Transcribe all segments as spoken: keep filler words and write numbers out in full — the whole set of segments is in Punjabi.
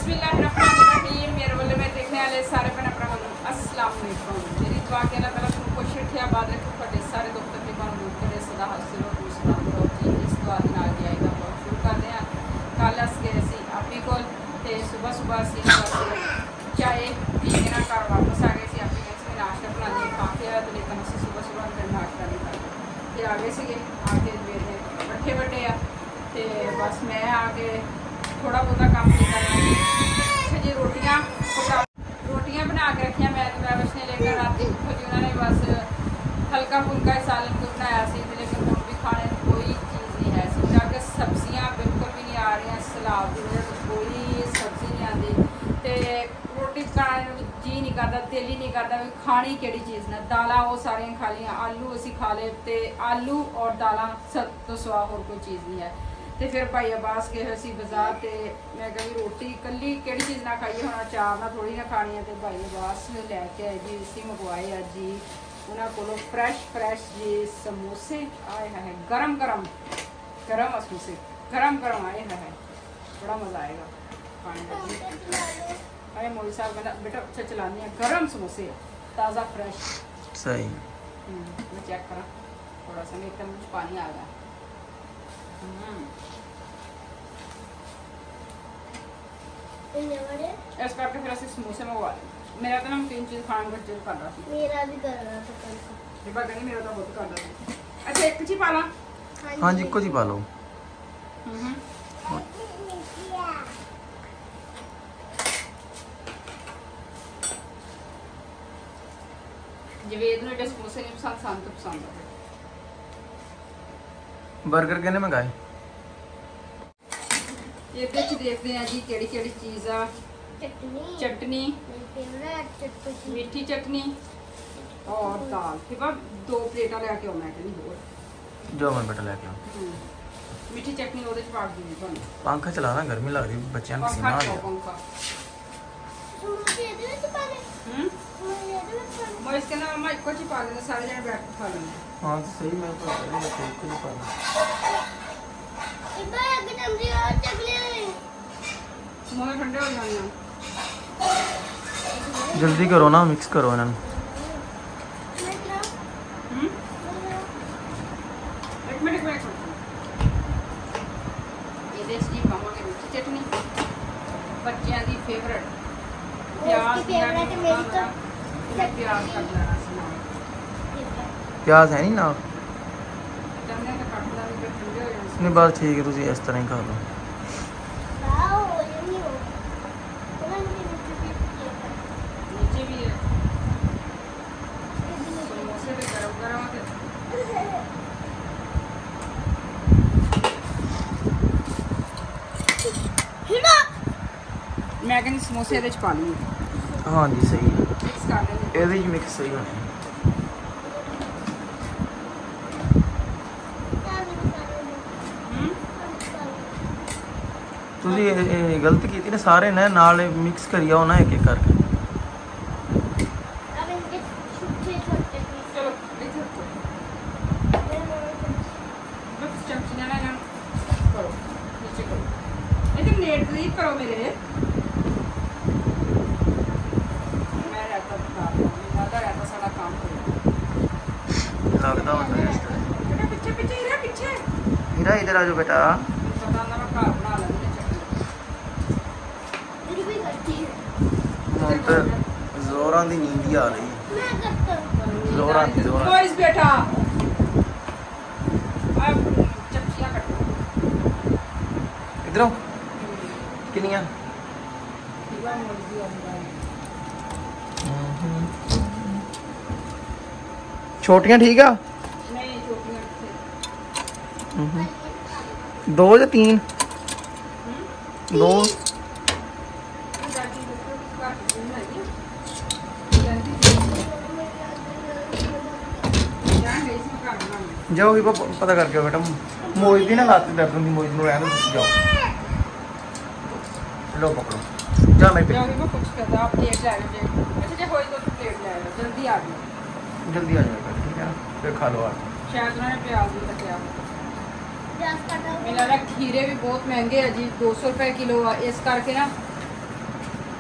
बिस्मिल्लाहिर्रहमानिर्रहीम। मेरे वाले में देखने वाले सारे भैन भरावां नूं अस्सलाम वालेकुम। मेरी दुआ कि अल्लाह ताला तुहानूं खुश रखे, आबाद रखे, तुहाडे सारे दुख तकलीफां दूर करे, सदा हासिल हो तुम सलाम रहो जी। इस दुआ दे नाल जी आइदा बहुत शुरू करते हैं। कल अस गए सी आपी कोल ते सुबह सुबह असीं चाय पी के ना घर वापस आ गए सी। आपी कहते नाश्ता बनाने खा के आया, तो लेकिन असीं सुबह सुबह फिर नाश्ता नहीं करते ते आ गए सीगे। आके मेरे बट्ठे वड्डे आ ते बस मैं आके थोड़ा बहुता काम किया। अच्छा जी रोटियाँ रोटियाँ बना के रखिया मैं तो मैं ने लेकर रात उठो जी उन्होंने बस हल्का फुल्का सालन को बनाया सी, लेकिन हम भी खाने कोई चीज़ नहीं है सी। जाके सब्जियाँ बिल्कुल भी नहीं आ रही, सलाद की वजह से कोई सब्जी नहीं आती तो रोटी पकाने जी नहीं करता, दिल ही नहीं करता भी खानी केड़ी चीज़ ने। दालां वो सारियां खा लियां, आलू असी खा ले तो आलू और दालां सब तो सवा होर कोई चीज़ नहीं है। तो फिर भाई अब्बास गए सी बाजार तो मैं कही रोटी कली केड़ी चीज़ ना खाइए, हम चार ना थोड़ी ना खानी है। तो भाई अब्बास लैके आए जी, इसी मंगवाए अज जी उन्होंने को फ्रैश फ्रैश जी समोसे आए हैं, गरम गरम गरम समोसे गरम गरम आए हैं, बड़ा मज़ा आएगा खाने का। अरे मोदी साहब कहना बेटा अच्छा चलानी है, गरम समोसे ताज़ा फ्रेश सही। मैं चेक करा थोड़ा सा, मेरे एकदम पानी आ गया। इस करके फिर असं समोसे मंगवा लें। मेरा तो नमकीन चीज़ खाने का दिल कर रहा था। मेरा भी कर रहा था कल से। रिबा कहनी मेरा तो बहुत कर रहा था। अच्छा एक चीज़ पा ला। हाँ जी कुछ ही पा लो। जवेद ने समोसे नहीं पसंद, सन तो पसंद है। बर्गर कहने मंगाए ये देखते हैं जी केड़ी केड़ी चीज़ आ। चटनी चटनी चटनी मीठी चटनी और दाल। ठीक है दो प्लेटा लैके आओ, मैं कहनी होर जो मैं बेटा लेके आओ। मीठी चटनी ਉਹਦੇ ਚ ਪਾ ਦੂੰਗੀ ਤੁਹਾਨੂੰ। पंखा चला रहा, गर्मी लग रही बच्चों को पसीना आ गया। पंखा समोसे दे दे तो पाले हम्म समोसे दे दे पाले मैं इसके ना मैं कुछ ही पा लेंगे, सारे जने बैठ के खा लेंगे। हाँ तो सही, मैं तो कुछ ही पा लो। इबा आगे जल्दी आ चकले मोहे ठंडे हो जाने। जल्दी करो ना, मिक्स करो इन्हें। हम्म एक मिनट एक मिनट ਇਹਦੇ ਜੀ ਪਾਵਾਂਗੇ ਮਿੱਠੀ ਚਟਨੀ, ਬੱਚਿਆਂ ਦੀ ਫੇਵਰਟ ਪਿਆਜ਼ ਦੀ फेवरेट मेरी तो प्याज ਕੱਟ ਲੈਣਾ ਸੀ ਨਾਲ। प्याज है नहीं ना? ਚੰਗੇ ਤੇ ਕੱਟ ਲਾ ਵੀ ਠੰਡੇ ਹੋ ਜਾਣ। नहीं बस ठीक है, तुम इस तरह ही खा लो। वाओ ये नहीं हो कौन सी नीचे भी है समोसे पे गरम गरम है। हिना मैं कहनी समोसे ਇਹਦੇ ਚ ਪਾ ਲਈਏ। हाँ जी सही है, ਮਿਕਸ ਕਰ ਲੈਂਦੇ। ਇਹਦੇ ਚ ਮਿਕਸ ਸਹੀ ਹੋਣੇ। ਹੂੰ ਤੁਸੀਂ ਇਹ- ਇਹ ਗਲਤੀ ਕੀਤੀ ਨਾ, ਸਾਰੇ ਨੇ ਨਾਲ ਮਿਕਸ ਕਰੀ ਆਓ ਨਾ ਇੱਕ ਇੱਕ ਕਰਕੇ। अब इनके छोटे छोटे पीस ਚਲੋ ਇੱਥੇ ਰੱਖੋ। ਬਸ ਚਮਚੀ ਨਾਲ ਨਾ ਕਰੋ, ਨੀਚੇ ਕਰੋ। ਇਹਦੇ ਨੇਟ ਕਲੀਕ ਕਰੋ ਮੇਰੇ। ਮੈਂ ਰਹਿਤਾ ਬਤਾ ਮੈਂ ਦਾ ਰਹਿਤਾ ਸਾਡਾ ਕੰਮ ਕਰੋ। लगता होता है इस तरह। बेटा पीछे पीछे ही रह पीछे। हीरा इधर आ जाओ बेटा। पता ना मैं घर बना लेंगे चटनी। मेरी भी करती है ਹੁਣ ਤਾਂ ਜ਼ੋਰਾਂ ਦੀ ਨੀਂਦ ਹੀ ਆ ਰਹੀ ਹੈ। मैं करता हूँ जोरा दी, जोरा। बॉयज बेटा अब चपचियां कटो। इधरों किनिया दीवार मर्जी और छोटियां ठीक आ? नहीं छोटियां कितने दो या तीन? दो दादी देखो इसका कितना है जल्दी जान गई इसमें काम ना जाओ ही पता करके बेटा। मोहित दी ना लाती दर्द होंगी, मोहित नूं रहने दो, जाओ लो पकड़ो जा मैं जाओ वो कुछ करता आप प्लेट ले आए। अच्छा जे होई तो प्लेट ले आए, जल्दी आ गई। जल्दी आ जाएगा, ठीक है फिर खा लो आप। शायद उन्होंने प्याज भी कटिया। प्याज काटा हुआ मेरा खीरे भी बहुत महंगे है जी, दो सौ रुपये किलो है। इस करके ना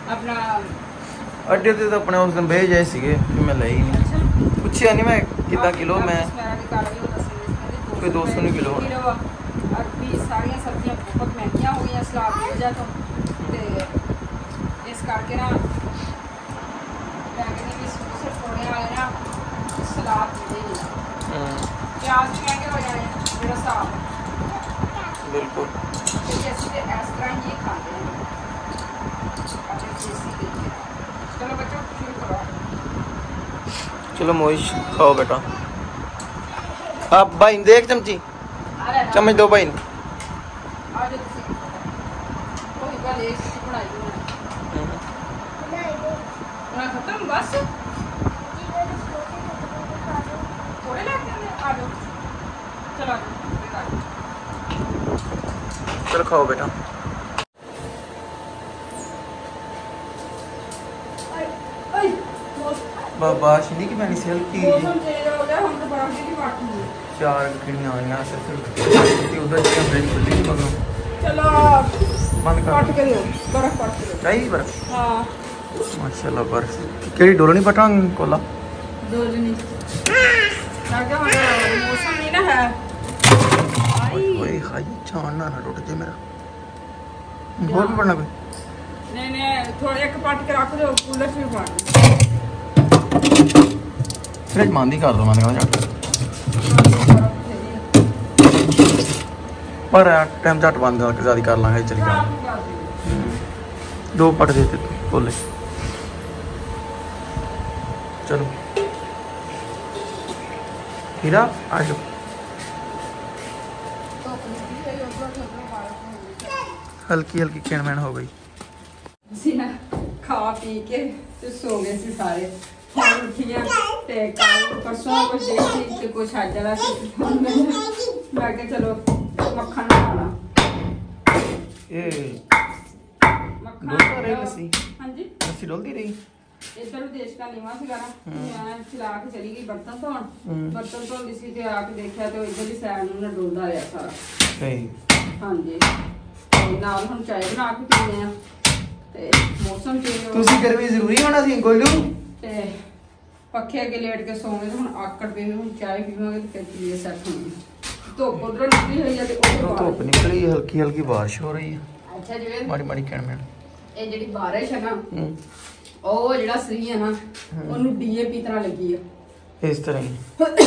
अपना ਅੱਡੇ ਤੇ ਤਾਂ ਆਪਣੇ ਉਸ ਦਿਨ ਵੇਚ ਜਾਏ ਸੀਗੇ ਮੈਂ ਲਈ ਨਹੀਂ अच्छा ਪੁੱਛਿਆ ਨਹੀਂ ਮੈਂ ਕਿੱਦਾਂ ਕਿਲੋ ਮੈਂ मेरा भी काला ही होता सी कोई दो सौ नहीं किलो होना। किलो और भी सारियां सब्जियां बहुत महंगियां हो गई सलाद की वजह तो ते इस करके ना मैं कहनी भी सिर्फ थोड़े वाले ना सलाद मिले नहीं प्याज भी महंगे हो जाने मेरा हिसाब ਬਿਲਕੁਲ क्योंकि असं तो इस तरह ही खाते हैं अपने देसी तरीके। चलो बच्चों शुरू करो ਚਲੋ ਮੋਇਸ਼ ਖਾਓ ਬੇਟਾ ਆਪ ਭਾਈ ਨੂੰ ਦੇ ਇੱਕ ਚਮਚੀ आ ले ना। ਚਮਚ ਦੋ ਭਾਈ ਨੂੰ आ जाओ तुसी कोई गल एक सी बनाई हो ना खत्म बस थोड़े लगते हैं आ जाओ चलो आ जाओ ਚਲੋ ਖਾਓ ਬੇਟਾ ओए मौसम ਬਾਬਾ ਸ਼ਨੀ ਕੀ ਪੈਣੀ ਸੀ ਹਲਕੀ ਜਿਹੀ। चेंज हो गया हम तो बर्फ की बात नहीं है। ਚਾਰ ਕਿੰਨੀਆਂ ਆਈਆਂ ਸਿਰਫ ਤੇ ਉਧਰ ਕੈਮਰੇ ਨਹੀਂ ਖੁੱਲੀ ਮਗਰੋਂ चलो ਬੰਦ ਕਰ कट के दो बर्फ कट के दो ਚਾਹੀ ਪਰ हाँ ਮਾਸ਼ਾਅੱਲਾ ਪਰ ਕਿਹੜੀ ਡੋਲਣੀ ਪਟਾਂਗ ਕੋਲਾ दो जनी लगा मौसम नहीं ना है आई ਓਏ ਹਾਈ ਚਾਣ ਨਾ ਨਾ ਟੁੱਟ ਜੇ ਮੇਰਾ ਹੋਰ ਵੀ ਪੜਨਾ ਕੋਈ नहीं नहीं थोड़ा एक पट के रख दो कूलर से भी पड़ ਫ੍ਰਿਜ ਮੰਦੀ ਕਰ ਦੋ ਮੈਂ ਕਹਿੰਦਾ ਜਾ ਪਰ ਟਾਈਮ ਝੱਟ ਬੰਦ ਕਰਕੇ ਜ਼ਿਆਦਾ ਕਰ ਲਾਂਗੇ ਚਲੀ ਜਾ ਦੋ ਪਟ ਦੇ ਤੇ ਕੋਲੇ ਚਲੋ ਹੀਰਾ ਆ ਜਾਓ ਹਲਕੀ ਹਲਕੀ ਕਿਣਮੈਣ ਹੋ ਗਈ ਅਸੀਂ ਨਾ ਖਾ ਪੀ ਕੇ ਤੇ ਸੋ ਗਏ ਸੀ ਸਾਰੇ ਹੁਣ ਉੱਠੀਆਂ ਤੇ ਕੱਲ ਪਰਸੋਂ ਕੁਝ ਦੇ ਸੀ ਤੇ ਕੁਝ ਅੱਜ ਵਾਲਾ ਸੀ ਹੁਣ ਮੈਂ ਮੈਂ ਕਿਹਾ ਚਲੋ ਮੱਖਣ ਖਾਣਾ ਇਹ ਮੱਖਣ ਡੋਲਦਾ ਰਹੀ ਲੱਸੀ ਹਾਂਜੀ ਲੱਸੀ ਡੋਲਦੀ ਰਹੀ ਇੱਧਰ ਦੇਸ਼ ਦਾ ਨੀਵਾ ਸੀਗਾ ਨਾ ਮੈਂ ਚਲਾ ਕੇ ਚਲੀ ਗਈ ਬਰਤਨ ਧੋਣ ਹੂੰ। ਬਰਤਨ ਧੋਂਦੀ ਸੀ ਤੇ ਆ ਕੇ ਦੇਖਿਆ ਤੇ ਉਹ ਇੱਧਰ ਦੀ ਸਾਈਡ ਨੂੰ ਨਾ ਡੋਲਦਾ ਰਿਹਾ ਸਾਰਾ ਸਹੀ ਹਾਂਜੀ ਤੇ ਨਾਲ ਹੁਣ ਚਾਹ ਬਣਾ ਕੇ ਪੀਂਦੇ ਆ ਤੇ ਮੌਸਮ ਚੇਂਜ ਹੋ ਤੁਸੀਂ ਗਰਮੀ ਜ਼ਰੂਰੀ ਹੋਣਾ ਸੀ ਗੋਲੂ ਤੇ ਪੱਖੇ ਅੱਗੇ ਲੇਟ ਕੇ ਸੌਂਗੇ ਤੇ ਹੁਣ ਆਕੜ ਪਈ ਹੁਣ ਚਾਹ ਪੀਵਾਂਗੇ ਤੇ ਫਿਰ ਪੀਏ ਸੈੱਟ ਹੋਣੀ ਧੁੱਪ ਉਧਰੋਂ ਨਿਕਲੀ ਹੋਈ ਆ ਤੇ ਉਹ ਧੁੱਪ ਨਿਕਲੀ ਹਲਕੀ ਹਲਕੀ ਬਾਰਿਸ਼ ਹੋ ਰਹੀ ਹੈ ਅੱਛਾ ਜਿਵੇਂ ਮਾੜੀ ਮਾੜੀ ਕਿਣਮੈਣ ਇਹ ਜਿਹੜੀ ਬਾਰਿਸ਼ ਹੈ ਨਾ ਹੂੰ ਉਹ ਜਿਹੜਾ ਸਰੀ ਹੈ ਨਾ ਉਹਨੂੰ ਡੀਏਪੀ ਤਰ੍ਹਾਂ ਲੱਗੀ ਆ ਇਸ ਤਰ੍ਹਾਂ ਹੀ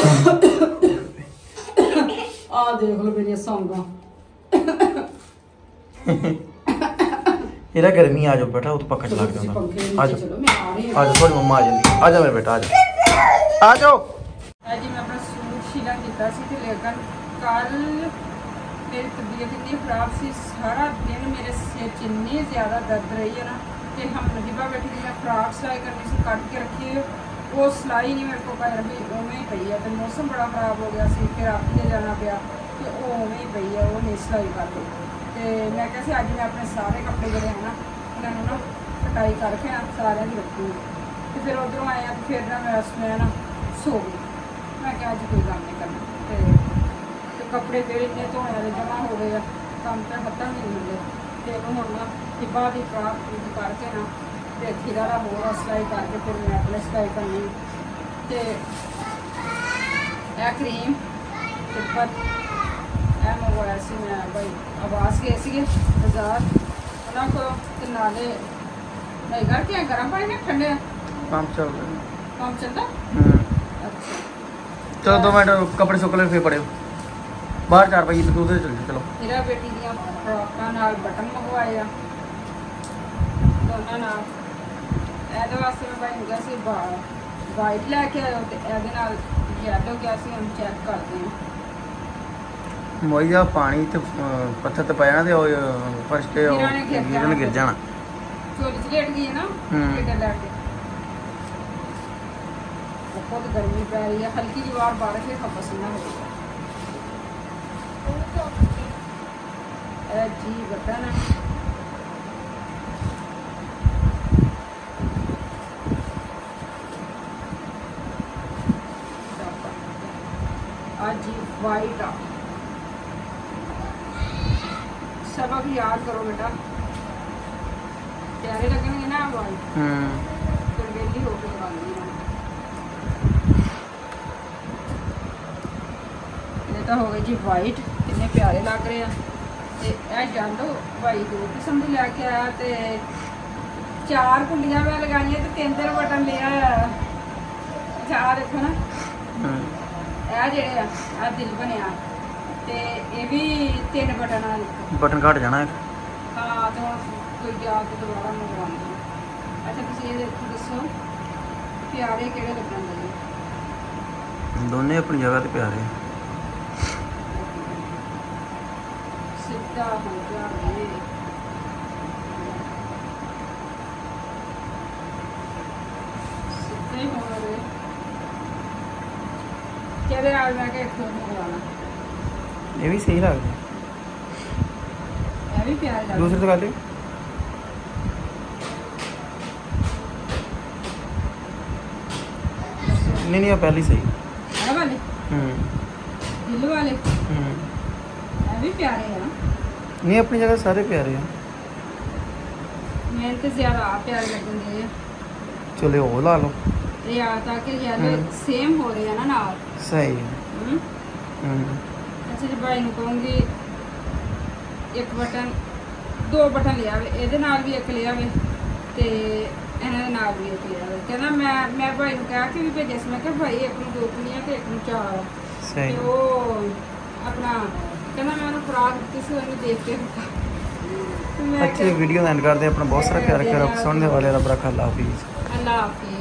ਆ ਦੇਖ ਲਓ ਮੇਰੀਆਂ ਸੌਂਗਾਂ ਇਹਦਾ ਗਰਮੀ ਆ ਜਾਓ ਬੇਟਾ ਉਹ ਤਾਂ ਪੱਖਾ ਚਲਾ ਕੇ ਤੁਸੀਂ ਆਉਂਦਾ ਪੰਖੇ ਆ ਨੀਚੇ ਜਾਓ ਚਲੋ ਮੈਂ ਆ ਰਹੀ ਆ ਜਾਓ ਤੁਹਾਡੀ ਮੰਮਾ ਆ ਜਾਂਦੀ ਆ ਜਾ ਮੇਰੇ ਬੇਟਾ ਆ ਜਾ ਆ ਜਾਓ ਅੱਜ ਮੈਂ ਆਪਣਾ ਸੂਟ ਸ਼ੀਲਾ ਕੀਤਾ ਸੀ ਤੇ ਲੇਕਿਨ ਕੱਲ ਮੇਰੀ ਤਬੀਅਤ ਇੰਨੀ ਖਰਾਬ ਸੀ ਸਾਰਾ ਦਿਨ ਮੇਰੇ ਸਿਰ 'ਚ ਇੰਨੀ ਜ਼ਿਆਦਾ ਦਰਦ ਰਹੀ ਹੈ ਨਾ ਕਿ ਹਮ ਨਦੀਬਾ ਬੈਠੀ ਦੀ ਮੈਂ ਫਰਾਕ ਸਿਲਾਈ ਕਰਨੀ ਸੀ ਕੱਟ ਕੇ ਰੱਖੀ ਉਹ ਸਿਲਾਈ ਨਹੀਂ ਮੇਰੇ ਕੋਲ ਕਰ ਰਹੀ ਉਵੇਂ ਹੀ ਪਈ ਹੈ ਤੇ ਮੌਸਮ ਬੜਾ ਖਰਾਬ ਹੋ ਗਿਆ ਸੀ ਫਿਰ ਆਪੇ ਜਾਣਾ ਪਿਆ ਤੇ ਉਹ ਉਵੇਂ ਹੀ ਪਈ ਹੈ ਉਹ ਨਹੀਂ ਸਿਲਾਈ ਕਰਦੀ ਤੇ ਮੈਂ ਕਿਹਾ ਸੀ ਅੱਜ ਮੈਂ ਆਪਣੇ ਸਾਰੇ ਕੱਪੜੇ ਜਿਹੜੇ ਹਨ ਨਾ ਇਹਨਾਂ ਨੂੰ ਨਾ ਕਟਾਈ ਕਰਕੇ ਨਾ ਸਾਰਿਆਂ ਦੀ ਰੱਖੂੰਗੀ ਤੇ ਫਿਰ ਉਧਰੋਂ ਆਇਆ ਤੇ ਫਿਰ ਨਾ ਮੈਂ ਮੈਂ ਨਾ ਸੋ ਗਈ ਮੈਂ ਕਿਹਾ ਅੱਜ ਕੋਈ ਕੰਮ ਨਹੀਂ ਕਰਨਾ ਤੇ ਤੇ ਕੱਪੜੇ ਜਿਹੜੇ ਇੰਨੇ ਧੋਣੇ ਵਾਲੇ ਜਮ੍ਹਾਂ ਹੋ ਗਏ ਆ ਕੰਮ ਤੇ ਖਤਮ ਨਹੀਂ ਹੁੰਦੇ ਤੇ ਉਹਨੂੰ ਹੁਣ ਨਾ ਟਿੱਬਾ ਦੀ ਫਰਾਕ ਪੂਰੀ ਕਰਕੇ ਨਾ ਤੇ ਖੀਰਾ ਦਾ ਹੋਰ ਸਿਲਾਈ ਕਰਕੇ ਫਿਰ ਮੈਂ ਆਪਣੇ ਸਿਲਾਈ ਕਰਨੀ ਤੇ ਇਹ ਕਰੀਮ ਟਿੱਬਾ ਇਹ ਮੰਗਵਾਇਆ ਸੀ ਮੈਂ ਭਾਈ ਆਵਾਜ਼ ਗਏ ਸੀਗੇ ਬਾਜ਼ਾਰ ਉਹਨਾਂ ਕੋਲ ਤੇ ਨਾਲੇ ਨਹੀਂ ਕਰਕੇ ਗਰਮ ਪਾਣੀ ਨਾਲ ਠੰਡੇ ਕੰਮ ਚੱਲ ਰਿਹਾ ਕੰਮ ਚੱਲਦਾ ਹੂੰ ਅੱਛਾ ਚਲੋ ਦੋ ਮਿੰਟ ਕੱਪੜੇ ਸੁੱਕ ਲੈ ਫਿਰ ਪੜਿਓ ਬਾਹਰ ਚਾਰ ਵਜੇ ਤੱਕ ਉਹਦੇ ਚੱਲ ਚਲੋ ਮੇਰਾ ਬੇਟੀ ਦੀਆਂ ਫਰਾਕਾਂ ਨਾਲ ਬਟਨ ਮੰਗਵਾਏ ਆ ਦੋਨਾਂ ਨਾਲ ਇਹਦੇ ਵਾਸਤੇ ਮੈਂ ਭਾਈ ਗਿਆ ਸੀ ਵਾਈਟ ਲੈ ਕੇ ਆਇਆ ਤੇ ਇਹਦੇ ਨਾਲ ਯੈਲੋ ਗਿਆ ਸੀ ਹੁਣ ਚੈੱਕ ਕਰਦੇ ਹਾਂ ਮੋਈਆ ਪਾਣੀ ਤੇ ਅਹ, ਪੱਥਰ ਤੇ ਪਿਆ ਤੇ ਉਹ ਅਹ, ਫਰਸ਼ ਤੇ ਉਹ ਗਿਰਾਂ ਨੇ ਗਿਰ ਗਿਰਨ ਗਿਰ ਜਾਣਾ ਚੋਰੀ ਚ ਲੇਟ ਗਈ ਹੈ ਨਾ ਹੂੰ। ਕਿੱਦਾਂ ਲੈ ਕੇ बहुत गर्मी पै रही है हल्की जी बार बारिश है पसीना हो गया जी बटन है आज जी वाइट आ सबक याद करो बेटा प्यारे लगेंगे ना ਵਾਈਟ ਹੂੰ ਫਿਰ ਵੇਲੀ ਹੋ ਕੇ ਲਗਾਉਂਦੀ ਹਾਂ। ਇਹ ਤਾਂ ਹੋ ਗਏ ਜੀ ਵਾਈਟ, ਕਿੰਨੇ ਪਿਆਰੇ ਲੱਗ ਰਹੇ ਆ। ਤੇ ਇਹ ਜਾਲੋ ਭਾਈ ਦੋ ਕਿਸਮ ਦੀ ਲੈ ਕੇ ਆਇਆ ਤੇ ਚਾਰ ਕੁੰਡੀਆਂ ਮੈਂ ਲਗਾਈਆਂ ਤੇ ਤਿੰਨ ਤਿੰਨ ਬਟਨ ਲਿਆ ਆ। ਚਾਹ ਦੇਖੋ ਨਾ, ਹੂੰ ਇਹ ਜਿਹੜੇ ਆ ਆ ਦਿਲ ਬਣਿਆ ਤੇ ਇਹ ਵੀ ਤਿੰਨ ਬਟਨ ਆ। ਬਟਨ ਘਟ ਜਾਣਾ ਇੱਕ। ਹਾਂ ਤੇ ਹੁਣ ਕੋਈ ਜਾ ਕੇ ਦੁਬਾਰਾ ਮੰਗਵਾਉਣੀ ਆ। ਅੱਛਾ ਤੁਸੀਂ ਇਹ ਦੇਖੋ, ਦੱਸੋ ਪਿਆਰੇ ਕਿਹੜੇ ਲੱਗਣ ਦੇ? ਦੋਨੇ ਆਪਣੀ ਜਗ੍ਹਾ ਤੇ ਪਿਆਰੇ। ਸਿੱਧਾ ਹੋ ਗਿਆ ਇਹ ਸਿੱਧੇ ਹੋ ਰਹੇ ਕਿਹਦੇ ਨਾਲ ਮੈਂ ਕਿ ਇੱਕ ਮੰਗਵਾਉਣਾ। ਇਹ ਵੀ ਸਹੀ ਲੱਗਦਾ। ਇਹ ਵੀ ਪਿਆਰੇ ਲੱਗਦੇ। ਦੂਸਰੀ ਤੋਂ ਕਰ ਲਈ। ਨਹੀਂ ਨਹੀਂ, ਆ ਪਹਿਲੀ ਸਹੀ। ਇਹ ਵਾਲੇ ਹੂੰ ਦਿਲ ਵਾਲੇ ਹੂੰ ਇਹ ਵੀ ਪਿਆਰੇ ਆ। ਨਹੀਂ, ਆਪਣੀ ਜਗ੍ਹਾ ਸਾਰੇ ਪਿਆਰੇ ਆ। ਮੈਨੂੰ ਤੇ ਜ਼ਿਆਦਾ ਆ ਪਿਆਰੇ ਲੱਗਦੇ ਆ। ਚਲੋ ਉਹ ਲਾ ਲਓ। ਇਹ ਆ ਤਾਂ ਕਿ ਯਾਰ ਹਮ। ਸੇਮ ਹੋ ਰਹੇ ਆ ਨਾ ਨਾਲ। ਸਹੀ ਹੈ। ਹੂੰ ਹੂੰ ਅੱਛਾ ਜੀ, ਭਾਈ ਨੂੰ ਕਹੂੰਗੀ ਇੱਕ ਬਟਨ ਦੋ ਬਟਨ ਲਿਆਵੇ, ਇਹਦੇ ਨਾਲ ਵੀ ਇੱਕ ਲਿਆਵੇ ਤੇ ਇਹਨਾਂ ਦੇ ਨਾਲ ਵੀ ਇੱਕ ਲਿਆਵੇ। ਕਹਿੰਦਾ ਮੈਂ ਮੈਂ ਭਾਈ ਨੂੰ ਕਿਹਾ ਕਿ ਵੀ ਭੇਜਿਆ ਸੀ। ਮੈਂ ਕਿਹਾ ਭਾਈ ਇੱਕ ਨੂੰ ਦੋ ਕੁੜੀਆਂ ਤੇ ਇੱਕ ਨੂੰ ਚਾਰ। ਸਹੀ। ਤੇ ਉਹ ਆਪਣਾ ਕਹਿੰਦਾ ਮੈਂ ਉਹਨੂੰ ਫਰਾਕ ਦਿੱਤੀ ਸੀ, ਉਹਨੂੰ ਦੇਖ ਕੇ ਦਿੱਤਾ। ਤੇ ਮੈਂ ਅੱਛੀ ਵੀਡੀਓ ਦਾ ਐਂਡ ਕਰਦੇ ਹਾਂ। ਆਪਣਾ ਬਹੁਤ ਸਾਰਾ ਪਿਆਰ ਕਰ ਸੁਣਨ ਵਾਲੇ, ਰੱਬ ਰੱਖਾ। ਅੱਲਾਹ ਹਾਫਿਜ਼। ਅੱਲਾਹ ਹਾਫਿਜ਼।